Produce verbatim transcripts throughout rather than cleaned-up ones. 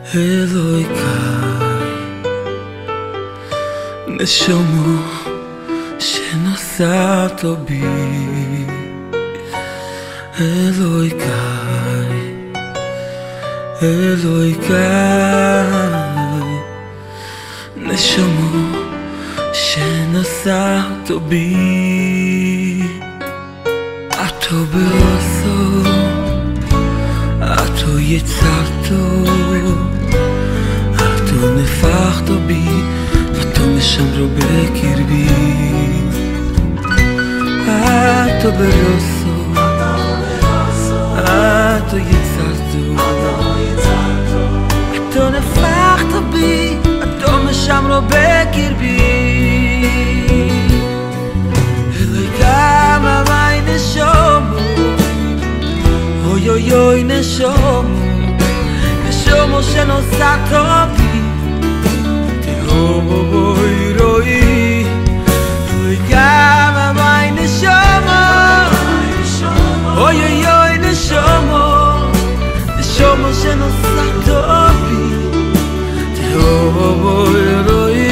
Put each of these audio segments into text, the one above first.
אלוקי נשומו שנוסעת בי אלוקי אלוקי נשומו שנוסעת בי אתו ברוסו אתו יצרתו אתו נפחת בי ואתו משמרו בקרבי אתו ברוסו אתו יצרתו אתו נפחת בי אתו משמרו בקרבי אלוקי ממאי נשומו אוי אוי אוי נשומו נשומו שנוסעת בי תהוי רואי אלוקי ממאי נשומו אוי אוי אוי נשומו נשומו שנוסעת בי תהוי רואי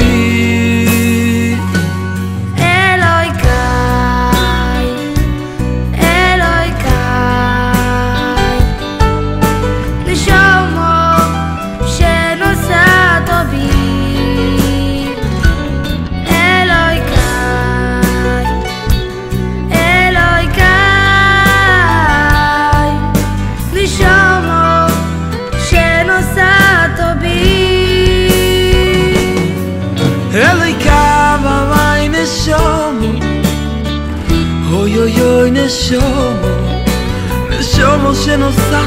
אוי אוי אוי נשומו נשומו שנוסעת